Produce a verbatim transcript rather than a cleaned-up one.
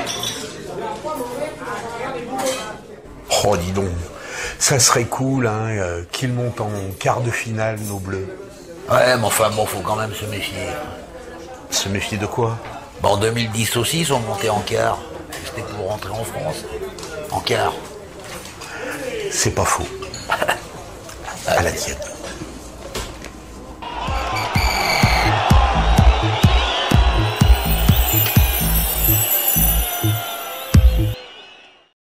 Oh, dis donc, ça serait cool, hein, euh, qu'ils montent en quart de finale, nos bleus. Ouais, mais enfin, bon, faut quand même se méfier. Se méfier de quoi? Bah, en deux mille dix aussi, ils sont montés en quart. C'était pour rentrer en France. En quart. C'est pas faux. À la tienne.